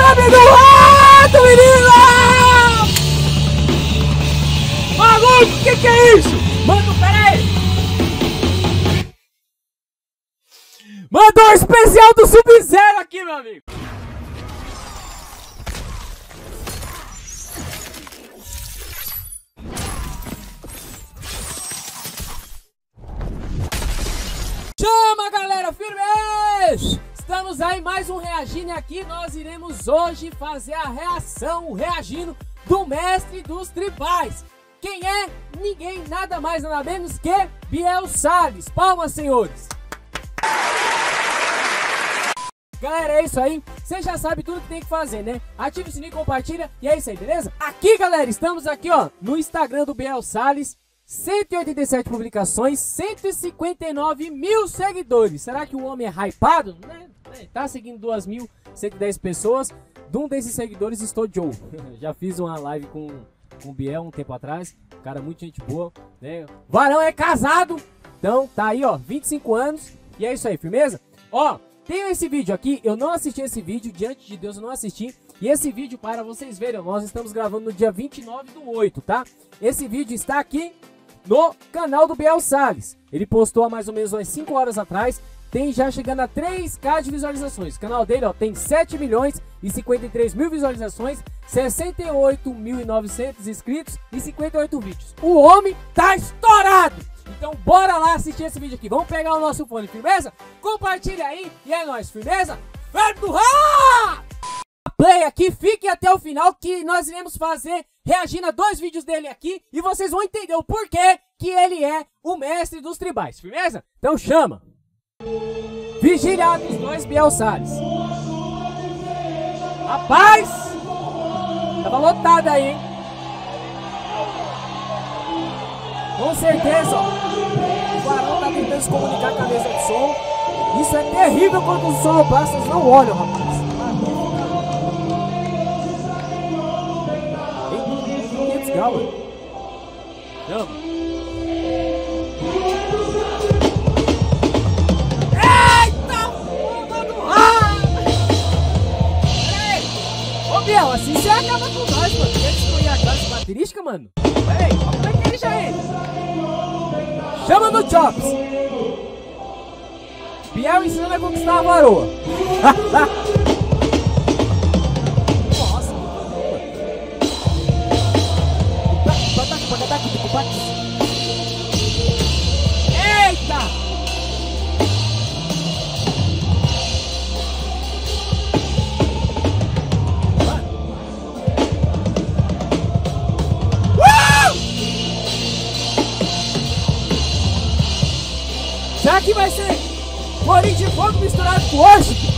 Chame do rato, menina! Maluco, que é isso? Mano, pera aí! Mandou um especial do Sub-Zero aqui, meu amigo! Chama, galera, firmes! Estamos aí mais um Reagindo, e aqui nós iremos hoje fazer a reação, o reagindo do mestre dos tribais. Quem é? Ninguém, nada mais, nada menos que Biel Salles. Palmas, senhores! Galera, é isso aí. Você já sabe tudo que tem que fazer, né? Ativa o sininho, compartilha e é isso aí, beleza? Aqui, galera, estamos aqui, ó, no Instagram do Biel Salles. 187 publicações, 159 mil seguidores. Será que o homem é hypado? Né? Tá seguindo 2.110 pessoas. De um desses seguidores estou Joe. Já fiz uma live com o Biel um tempo atrás. Cara, muito gente boa, né? Varão é casado. Então tá aí, ó, 25 anos. E é isso aí, firmeza? Ó, tenho esse vídeo aqui. Eu não assisti esse vídeo, diante de Deus eu não assisti. E esse vídeo, para vocês verem, nós estamos gravando no dia 29/8, tá? Esse vídeo está aqui no canal do Biel Salles. Ele postou há mais ou menos umas 5 horas atrás. Tem já chegando a 3k de visualizações. O canal dele, ó, tem 7 milhões e 53 mil visualizações, 68.900 inscritos e 58 vídeos. O homem tá estourado! Então bora lá assistir esse vídeo aqui. Vamos pegar o nosso fone, firmeza? Compartilha aí e é nóis, firmeza? Verbo do Rá! Play aqui, fiquem até o final que nós iremos fazer reagindo a 2 vídeos dele aqui e vocês vão entender o porquê que ele é o mestre dos tribais, firmeza? Então chama! Vigília dos 2 Biel Salles. Rapaz! Tava lotado aí, hein? Com certeza, ó, o varão tá tentando se comunicar com a mesa de som. Isso é terrível quando os sonoplastas não olham, rapaz. Chama. Eita, porra do rato! Peraí! Ô, Biel, assim você acaba com nós, mano. Quer destruir a classe baterística, mano? Peraí, como é que ele já é? Chama no Chops! Biel ensinando a conquistar a varoa. Eita! Será que vai ser Corinho de Fogo misturado com worship?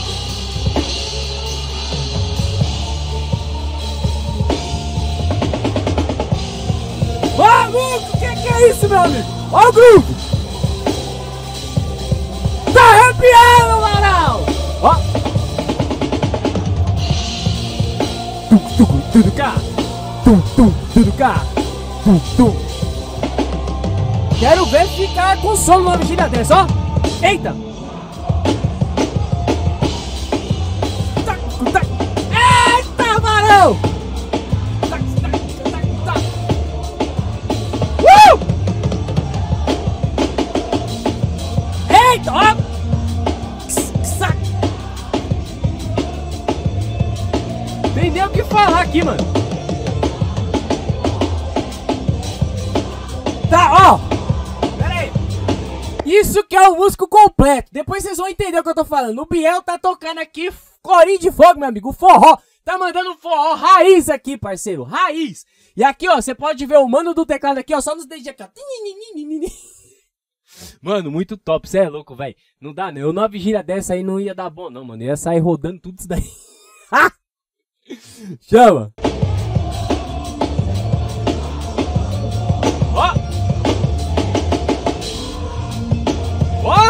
Maluco, que é isso, meu amigo? Ó o grupo! Tá arrepiando, Varal! Ó! Tudo cá! Tudo cá! Quero ver ficar com sono numa vigília dessa, ó! Eita! Eita, Varão! Eita, ó! Tem nem o que falar aqui, mano. Tá, ó. Pera aí. Isso que é o músico completo. Depois vocês vão entender o que eu tô falando. O Biel tá tocando aqui Corinho de Fogo, meu amigo. O forró. Tá mandando um forró raiz aqui, parceiro. Raiz. E aqui, ó, você pode ver o mano do teclado aqui, ó. Só nos dedinhos aqui, ó. Mano, muito top, cê é louco, velho. Não dá não, eu numa vigília dessa aí não ia dar bom não, mano. Eu ia sair rodando tudo isso daí. Chama. Ó. Ó.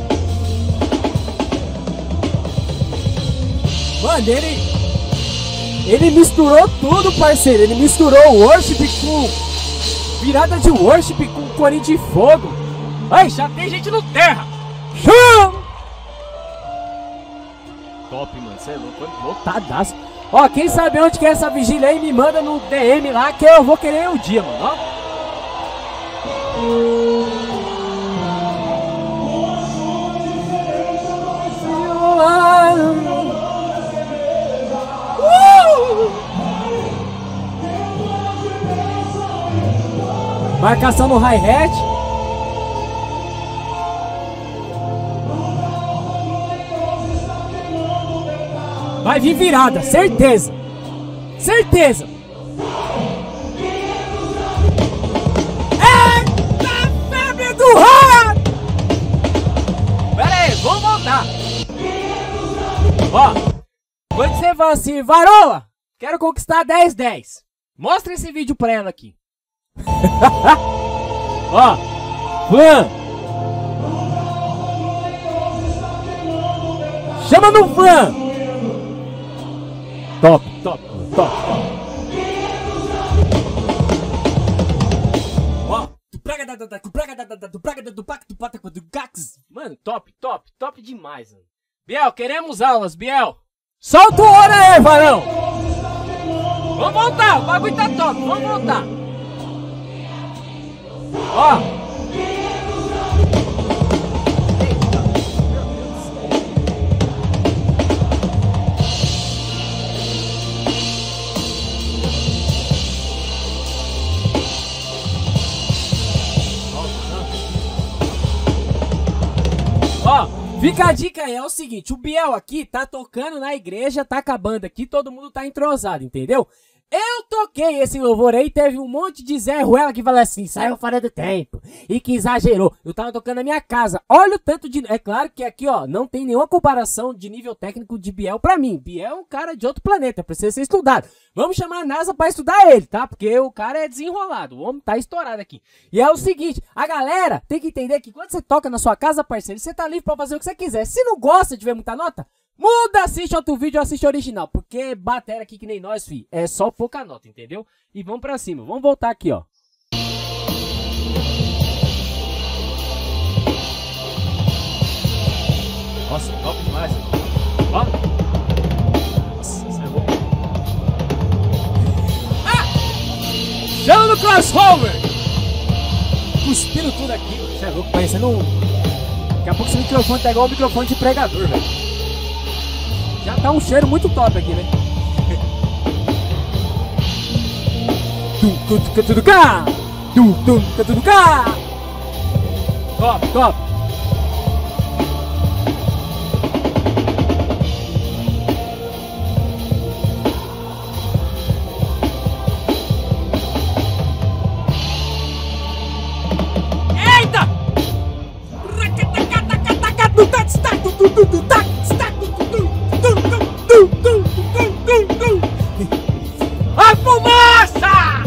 Mano, ele misturou tudo, parceiro. Ele misturou o worship com virada de worship com Corinho de Fogo. Ai, já tem gente no terra. Chama! top, mano. Você é louco, lotadaço. Ó, quem sabe onde que é essa vigília aí, me manda no DM lá que eu vou querer o dia, mano, ó. Marcação no hi-hat. Vai vir virada, certeza. Certeza. Eita, febre do rato. Pera aí, vamos voltar. Ó, quando você fala assim, varoa, quero conquistar 10-10. Mostra esse vídeo pra ela aqui. Ó, Flan. Chama no Flan. Top, top, top, top. Ó, mano, top, top, top demais, mano. Biel, queremos aulas, Biel. Solta o ouro aí, varão. Vamos voltar, o bagulho tá top, vamos voltar. Ó. Ó, fica a dica aí, é o seguinte, o Biel aqui tá tocando na igreja, tá acabando aqui, todo mundo tá entrosado, entendeu? Eu toquei esse louvor aí, teve um monte de Zé Ruela que falou assim, saiu fora do tempo, e que exagerou. Eu tava tocando na minha casa, olha o tanto de... É claro que aqui, ó, não tem nenhuma comparação de nível técnico de Biel pra mim. Biel é um cara de outro planeta, precisa ser estudado. Vamos chamar a NASA pra estudar ele, tá? Porque o cara é desenrolado, o homem tá estourado aqui. E é o seguinte, a galera tem que entender que quando você toca na sua casa, parceiro, você tá livre pra fazer o que você quiser. Se não gosta de ver muita nota... muda, assiste outro vídeo ou assiste original. Porque bateria aqui que nem nós, fi, é só pouca nota, entendeu? E vamos pra cima, vamos voltar aqui, ó. Nossa, top demais. Ó. Nossa, isso é louco. Ah! Chama no crossover! Cuspindo tudo aqui, mano. Isso é louco, parecendo um... Daqui a pouco esse microfone tá igual o microfone de pregador, velho. Já tá um cheiro muito top aqui, né? Top, top. Eita! A fumaça!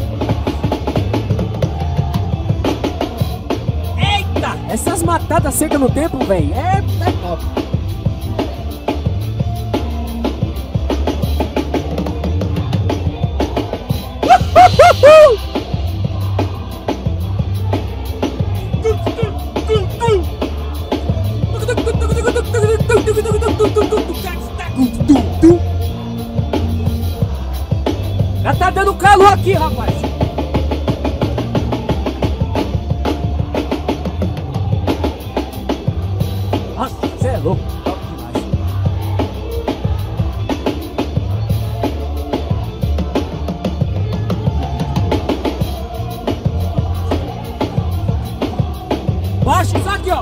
Eita! Essas matadas secas no tempo, velho, é top. Já tá dando calor aqui, rapaz. Nossa, você é louco. Top demais. Baixa isso aqui, ó.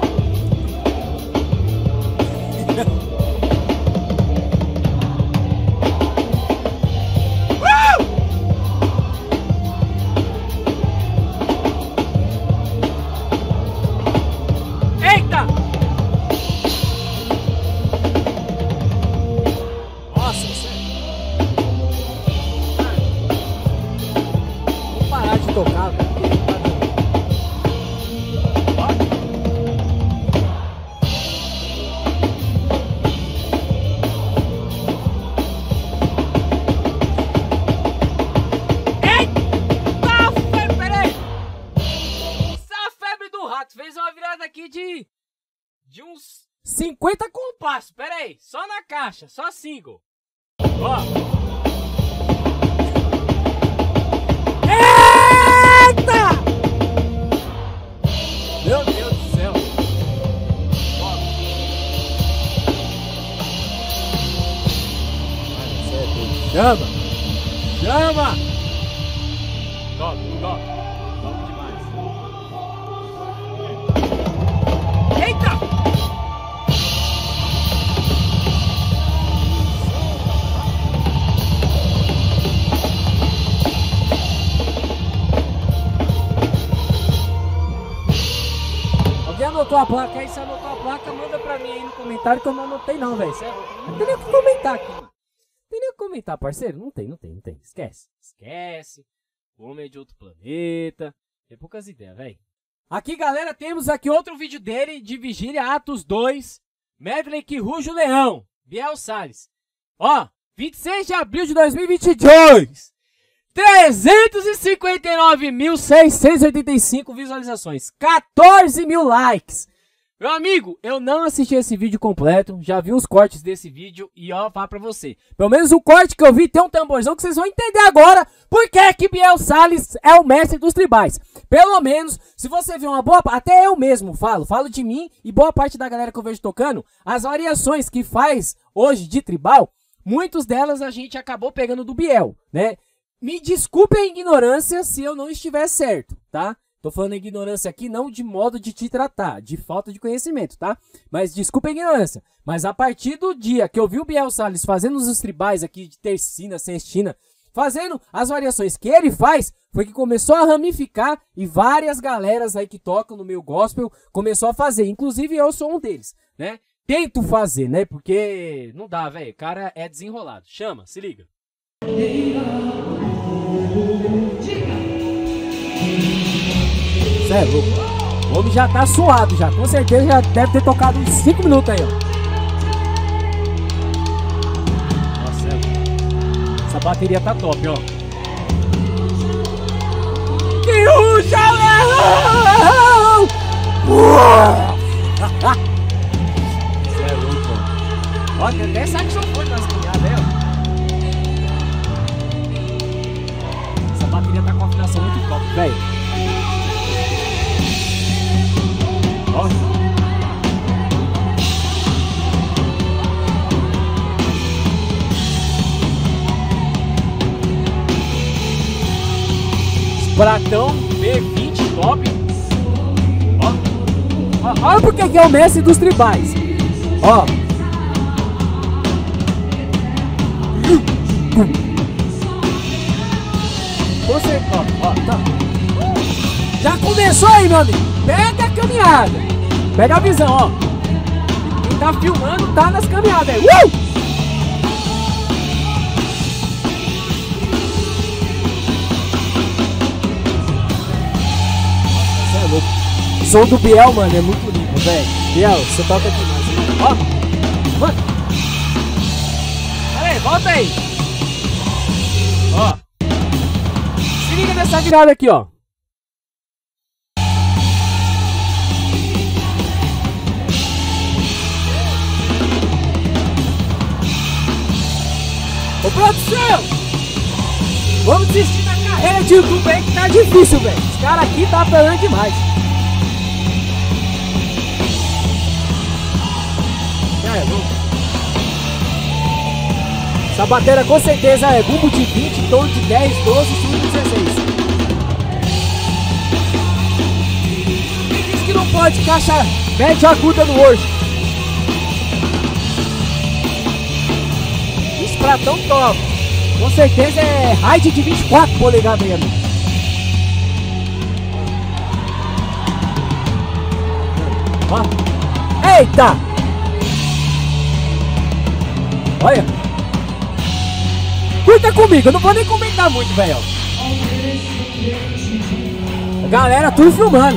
50 compassos, pera aí, só na caixa, só single. Ó. Eita! Meu Deus do céu. Ó. Chama! Chama! Top, top. Top demais. Eita! Alguém anotou a placa aí? Se anotou a placa, manda pra mim aí no comentário que eu não anotei não, velho. Não tem nem o que comentar aqui, mano. Tem nem o que comentar, parceiro? Não tem. Esquece. Esquece. Homem é de outro planeta. Tem poucas ideias, velho. Aqui, galera, temos aqui outro vídeo dele de Vigília Atos 2. Medley que ruge o leão. Biel Salles. Ó, 26 de abril de 2022. 359.685 visualizações. 14 mil likes. Meu amigo, eu não assisti esse vídeo completo, já vi uns cortes desse vídeo e ó, falar pra você. Pelo menos o corte que eu vi tem um tamborzão que vocês vão entender agora por que Biel Salles é o mestre dos tribais. Pelo menos, se você vê uma boa... Até eu mesmo falo de mim e boa parte da galera que eu vejo tocando, as variações que faz hoje de tribal, muitas delas a gente acabou pegando do Biel, né? Me desculpe a ignorância se eu não estiver certo, tá? Tô falando ignorância aqui não de modo de te tratar, de falta de conhecimento, tá? Mas desculpa a ignorância. Mas a partir do dia que eu vi o Biel Salles fazendo os tribais aqui de tercina, sextina, fazendo as variações que ele faz, foi que começou a ramificar e várias galeras aí que tocam no meio gospel começou a fazer. Inclusive eu sou um deles, né? Tento fazer, né? Porque não dá, velho. O cara é desenrolado. Chama, se liga. Cê é louco. O homem já tá suado já. Com certeza já deve ter tocado uns 5 minutos aí, ó. Nossa, essa bateria tá top, ó. Que ruja, leão! Cê é louco, ó. Ó, tem até saxofone nas cunhadas aí, ó. Essa bateria tá com uma afinação muito top, velho. Ó. Pratão B20 top. Ó. Olha porque que é o mestre dos tribais. Ó. Você, ó, tá. Já começou aí, meu amigo. Pega a caminhada. Pega a visão, ó. Quem tá filmando tá nas caminhadas aí. Você é louco. O som do Biel, mano, é muito lindo, velho. Biel, você toca demais. Ó. Mano. Pera aí, volta aí. Ó. Se liga nessa virada aqui, ó. Ô produção! Vamos desistir da carreira de YouTube aí que tá difícil, velho. Os caras aqui tá apelando demais. É louco. Essa bateria com certeza é bumbo de 20, tom de 10, 12 e surdo de 16. Quem disse que não pode caixa média aguda no hoje? Pratão top. Com certeza é height de 24 polegadas aí, amigo. Ó. Eita! Olha. Curta comigo, eu não vou nem comentar muito, velho. A galera tudo filmando.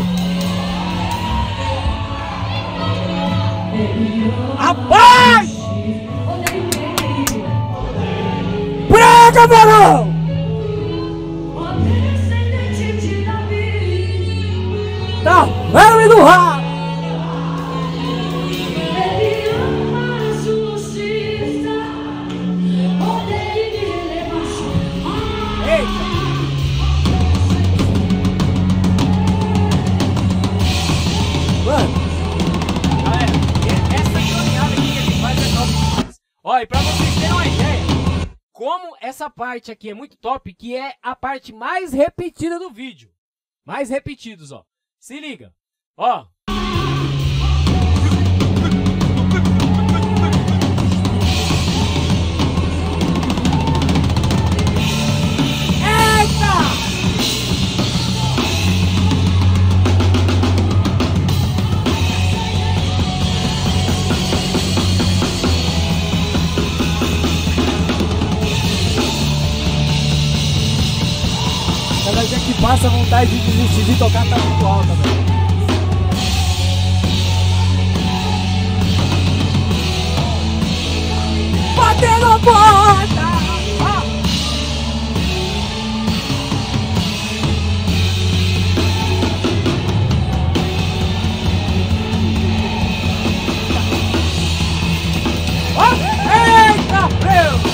Rapaz! Prega, varão! Tá velho no rabo! Ó, e pra vocês terem uma ideia, como essa parte aqui é muito top, que é a parte mais repetida do vídeo. Mais repetidos, ó. Se liga. Ó. Cada dia que passa a vontade de desistir de tocar tá muito alta, velho. Batendo a porta! Eita, meu!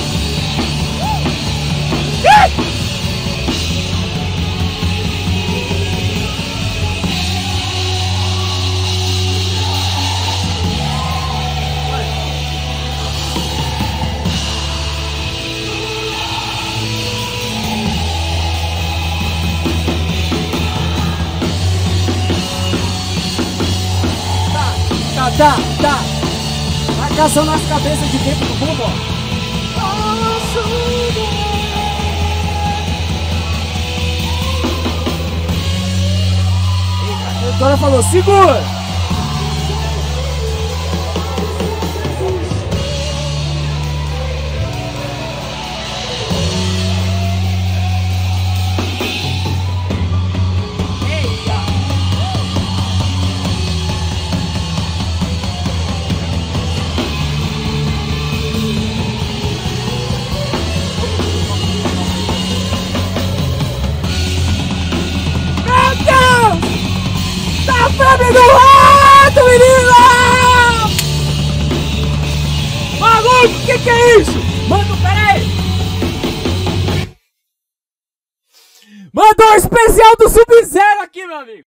Tá. Marcação nas cabeças de dentro do bumbo, ó. A cantora falou, segura! Febre do rato, menina! Maluco, que é isso? Manda, pera aí! Mandou um especial do Sub-Zero aqui, meu amigo!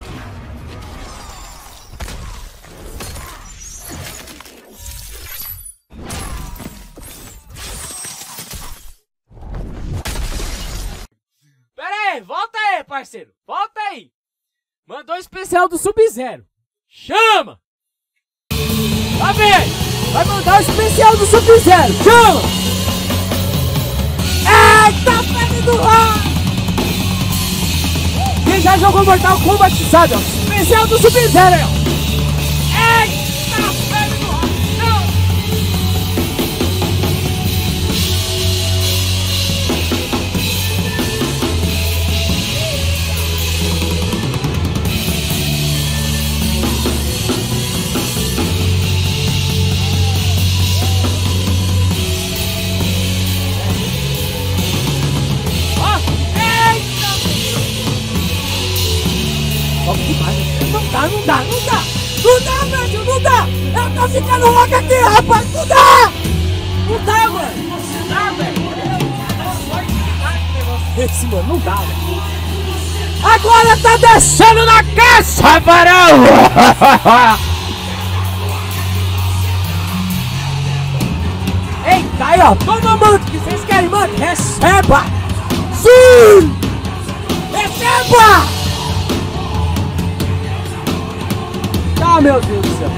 Pera aí, volta aí, parceiro! Volta aí! Mandou especial do Sub-Zero. Chama! Tá vendo? Vai mandar o especial do Sub-Zero. Chama! Eita, pele do ar! Quem já jogou Mortal Kombat sabe, ó. Especial do Sub-Zero, ó. Eita, pele do ar! Não dá, velho, não dá! Eu tô ficando louco aqui, rapaz, não dá! Não dá, mano! Não dá, velho! Esse, mano, não dá, velho! Agora tá descendo na caixa, varão! Eita, aí, ó! Toma, mano, que vocês querem, mano! Receba! Sim! Receba! Ah, meu Deus do céu!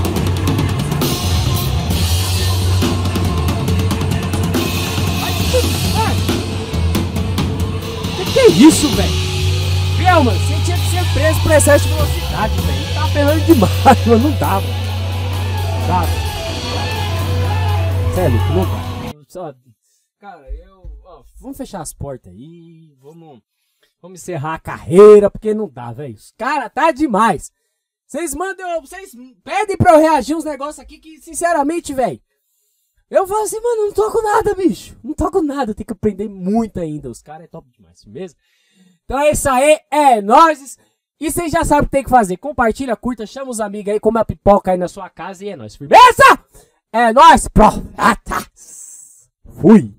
Que é isso, velho? Meu, mano, você tinha que ser preso por excesso de velocidade, velho. Tá apelando demais, mano. Não dá, mano. Não dá, velho. Sério, não dá. Só... Cara, ó, vamos fechar as portas aí. Vamos encerrar a carreira, porque não dá, velho. Cara, tá demais. Vocês pedem pra eu reagir uns negócios aqui que, sinceramente, velho, eu falo assim, mano, não toco nada, bicho. Não toco nada, tem que aprender muito ainda. Os caras é top demais, beleza? Então é isso aí, é nóis. E vocês já sabem o que tem que fazer. Compartilha, curta, chama os amigos aí, come a pipoca aí na sua casa e é nóis, firmeza? É nóis, pro. Fui.